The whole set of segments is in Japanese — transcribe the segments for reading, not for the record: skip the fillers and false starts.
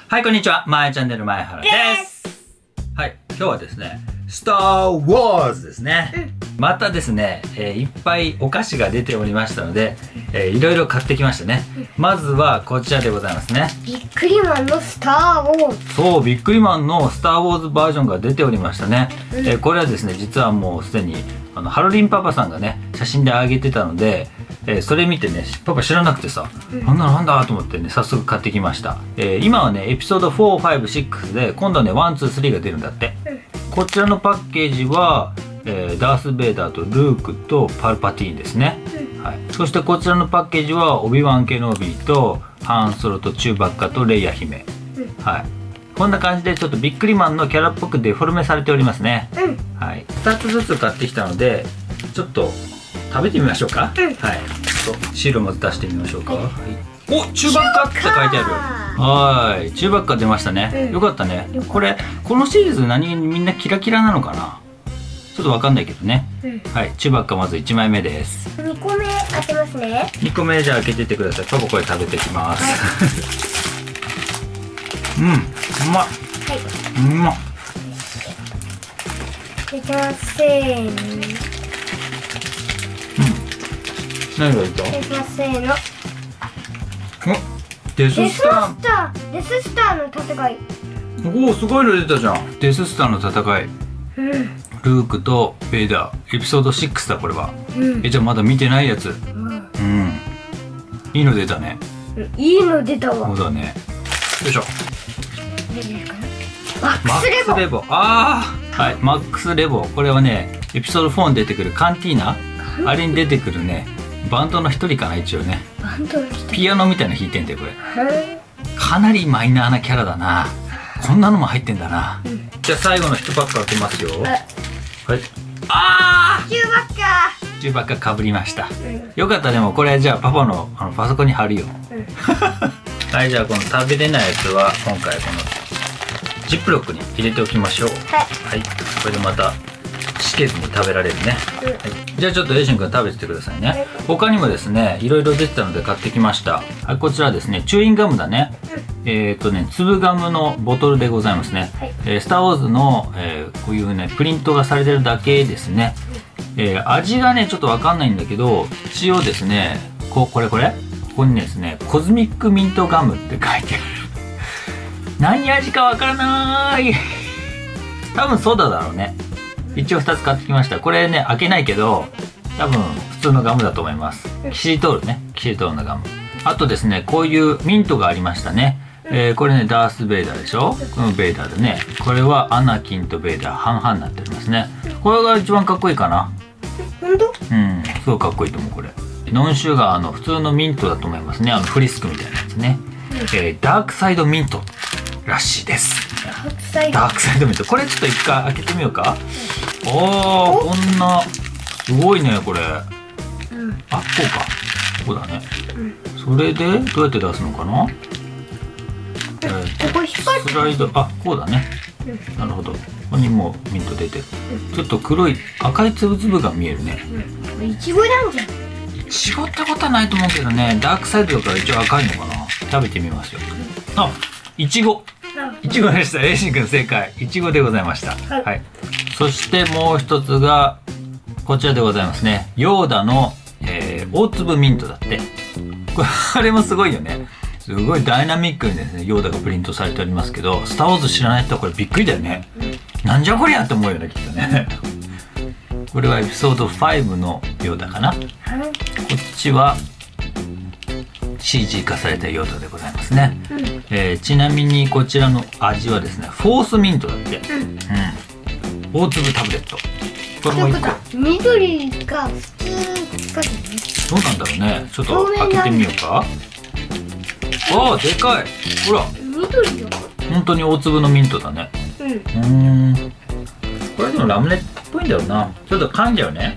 はい、こんにちは。まえチャンネル前原です。はい、今日はですね、スター・ウォーズですね。またですね、いっぱいお菓子が出ておりましたので、いろいろ買ってきましたね。まずはこちらでございますね。 ビックリマンのスター・ウォーズ。 そう、ビックリマンのスター・ウォーズバージョンが出ておりましたね。これはですね、実はもうすでにハロリンパパさんがね、写真で上げてたので、それ見てね、パパ知らなくてさ、なんだと思ってね、早速買ってきました。今はね、エピソード4、5、6で、今度はね、1、2、3が出るんだって。こちらのパッケージは、ダース・ベイダーとルークとパルパティーンですね。はい、そしてこちらのパッケージはオビワン・ケノビーとハンソロとチューバッカとレイヤ姫。はい、こんな感じでちょっとビックリマンのキャラっぽくデフォルメされておりますね。はい、2つずつ買ってきたのでちょっと食べてみましょうか。はい、ちょっとシールも出してみましょうか。はい、お、チューバッカって書いてある。はい、チューバッカ出ましたね。よかったね。このシリーズ何気にみんなキラキラなのかな。ちょっとわかんないけどね。はい、チューバッカまず1枚目です。 2個目開けますね。 2個目じゃあ開けてってください。パパこれ食べてきます。うまっ。うまっ。 いただきます。せーの。 何がいた？ いただきます。せーの。 デススター。 デススターの戦い。 おお、すごいの出たじゃん。デススターの戦い。ルークとベイダー、エピソード6だこれは。じゃあまだ見てないやつ。いいの出たね。 いいの出たわ。 そうだね。よいしょ。 マックスレボ。 はい、マックスレボ。これはね、エピソード4に出てくるカンティーナ、あれに出てくるね、バンドの一人かな、一応ね。ピアノみたいなの弾いてんだよこれ。かなりマイナーなキャラだな。こんなのも入ってんだな。じゃあ最後の1パック開けますよ。はい。 チューバッカチューバッカかぶりました。よかった。でもこれじゃあパパのパソコンに貼るよ。はい、じゃあこの食べれないやつは今回このジップロックに入れておきましょう。はい、これでまたしけずに食べられるね。はい、じゃあちょっとエイシンくん食べててくださいね。他にもですね、いろいろ出てたので買ってきました。はい、こちらですね、チューインガムだね。粒ガムのボトルでございますね。スター・ウォーズの、こういうねプリントがされてるだけですね。味がねちょっとわかんないんだけど、一応ですね、ここにですね、コズミックミントガムって書いてある。何味かわからない。多分ソーダだろうね。一応2つ買ってきました。これね開けないけど多分普通のガムだと思います。キシリトールね、キシリトールのガム。あとですね、こういうミントがありましたね。これねダース・ベイダーでしょ。このベイダーでね、これはアナキンとベイダー半々になっておりますね。これが一番かっこいいかな。 本当？ すごいかっこいいと思う。これノンシュガーの普通のミントだと思いますね。フリスクみたいなやつね。ダークサイドミントらしいです。ダークサイドミント、これちょっと一回開けてみようか。こんなすごいねこれ。こうだね。それでどうやって出すのかな。スライド、こうだね。なるほど。ここにもうミント出てる。ちょっと黒い赤い粒々が見えるね。 いちごなんじゃん。 いちごってことはないと思うけどね、ダークサイドだから一応赤いのかな。食べてみますよ。いちご。いちごでした。エイシンくん正解。いちごでございました。はい。そしてもう一つがこちらでございますね。ヨーダの、大粒ミントだって。これもすごいよね。すごいダイナミックにですね、ヨーダがプリントされておりますけど、スター・ウォーズ知らない人はこれびっくりだよね。なんじゃこりゃって思うよね、きっとね。これはエピソード5のヨーダかな。こっちは CG 化されたヨーダでございますね。ちなみにこちらの味はですね、フォースミントだって。大粒タブレット。これも1個。 緑が普通かね。 どうなんだろうね。ちょっと開けてみようか。でかい。ほら。 緑よ。 本当に大粒のミントだね。これでもラムネっぽいんだろうな。ちょっと噛んじゃうね。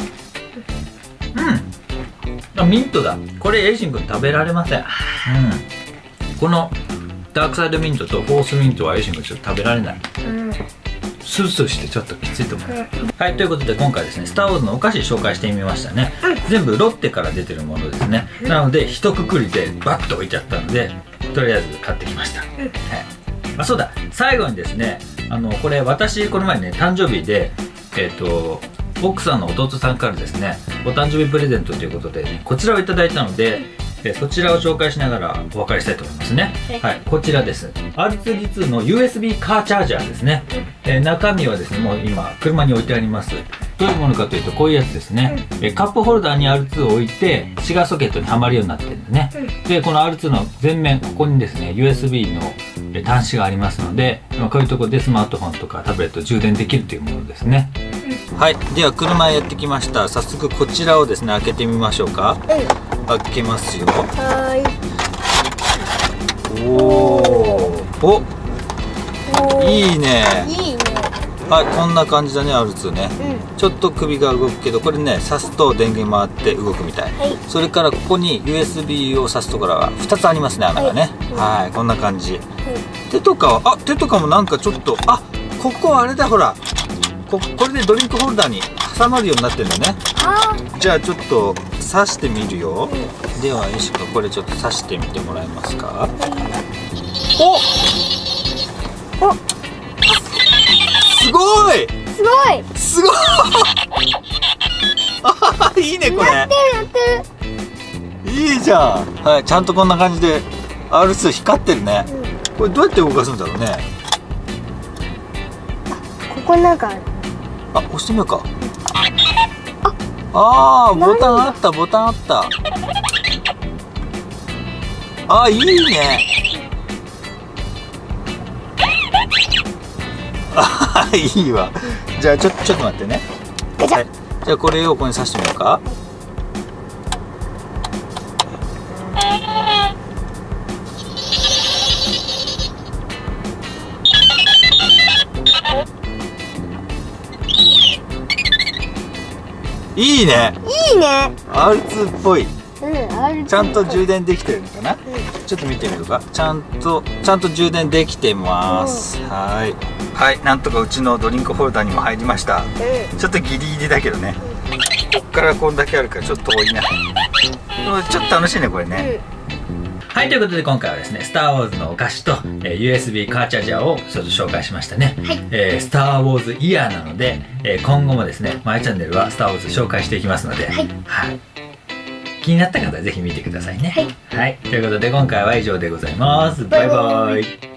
ミントだ。これエイシンくん食べられません。このダークサイドミントとフォースミントはエイシンくんちょっと食べられない。スースーしてちょっときついと思います。はい、ということで今回ですね、スター・ウォーズのお菓子紹介してみましたね。全部ロッテから出てるものですね。なので一括りでバッと置いてあったので、とりあえず買ってきました。はい、 あ、そうだ、最後にですね、これ私この前ね誕生日で奥さんの弟さんからですねお誕生日プレゼントということで、ね、こちらをいただいたので、そちらを紹介しながらお別れしたいと思いますね。はい、こちらです。 R2D2 の USB カーチャージャーですね。中身はですね、もう今車に置いてあります。どういうものかというとこういうやつですね。カップホルダーに R2 を置いてシガーソケットにはまるようになってるんでね。でこの R2 の前面ここにですね USB の端子がありますので、こういうところでスマートフォンとかタブレットを充電できるというものですね。はい、では車へやってきました。早速こちらをですね開けてみましょうか。開けますよ。お、いいね。はい、こんな感じだね、R2 ね。ちょっと首が動くけど、これね挿すと電源回って動くみたい。それからここに USB を挿すところが2つありますね、穴がね。はい、こんな感じ。手とかは手とかもなんかちょっとここあれだ、ほらこれでドリンクホルダーに挟まるようになってるんだね。じゃあちょっと挿してみるよ。ではよしか、これちょっと挿してみてもらえますか。おすごいすごいいいねこれ。 やってる。 いいじゃん。はい、ちゃんとこんな感じで R2 光ってるね。これどうやって動かすんだろうね。 ここなんかある。 押してみようか。ボタンあった、ボタンあった。いいね。いいわ。じゃあちょっと待ってね。はい、じゃあこれをここに挿してみようか。いいね。R2 っぽい。ちゃんと充電できてるのかな。ちょっと見てみるか。ちゃんと充電できてます。はい、なんとかうちのドリンクホルダーにも入りました。ちょっとギリギリだけどね。こっからこんだけあるからちょっと遠いな。ちょっと楽しいねこれね。はい、ということで今回はですね、スター・ウォーズのお菓子と、USB カーチャージャーをちょっと紹介しましたね。スター・ウォーズイヤーなので、今後もですね、マイチャンネルはスター・ウォーズ紹介していきますので、気になった方はぜひ見てくださいね。はい、ということで今回は以上でございます。バイバイ。